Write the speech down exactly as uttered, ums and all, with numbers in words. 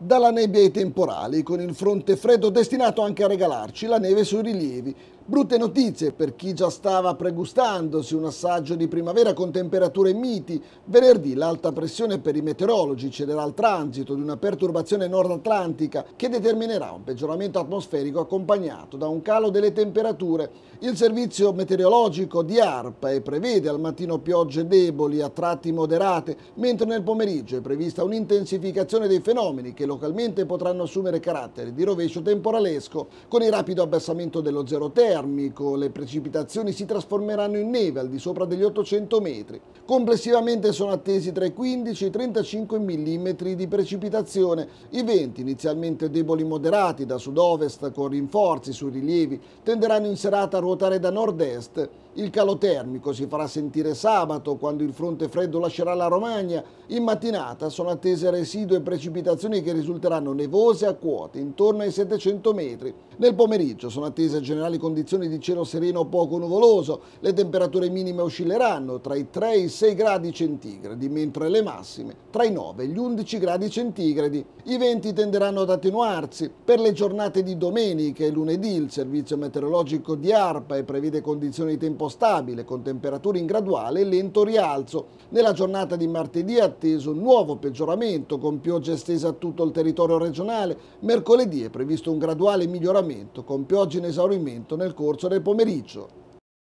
Dalla nebbia ai temporali, con il fronte freddo destinato anche a regalarci la neve sui rilievi. Brutte notizie per chi già stava pregustandosi un assaggio di primavera con temperature miti. Venerdì l'alta pressione per i meteorologi cederà al transito di una perturbazione nord-atlantica che determinerà un peggioramento atmosferico accompagnato da un calo delle temperature. Il servizio meteorologico di ARPA prevede al mattino piogge deboli a tratti moderate, mentre nel pomeriggio è prevista un'intensificazione dei fenomeni che localmente potranno assumere carattere di rovescio temporalesco. Con il rapido abbassamento dello zero termico, le precipitazioni si trasformeranno in neve al di sopra degli ottocento metri. Complessivamente sono attesi tra i quindici e i trentacinque millimetri di precipitazione. I venti, inizialmente deboli moderati da sud-ovest con rinforzi sui rilievi, tenderanno in serata a ruotare da nord-est. Il calo termico si farà sentire sabato, quando il fronte freddo lascerà la Romagna. In mattinata sono attese residue precipitazioni che risulteranno nevose a quote intorno ai settecento metri. Nel pomeriggio sono attese generali condizioni di cielo sereno o poco nuvoloso. Le temperature minime oscilleranno tra i tre e i sei gradi centigradi, mentre le massime tra i nove e gli undici gradi centigradi. I venti tenderanno ad attenuarsi. Per le giornate di domenica e lunedì il servizio meteorologico di ARPA prevede condizioni di tempo stabile con temperature in graduale e lento rialzo. Nella giornata di martedì è atteso un nuovo peggioramento con piogge estese a tutto il territorio regionale. Mercoledì è previsto un graduale miglioramento con piogge in esaurimento nel corso del pomeriggio.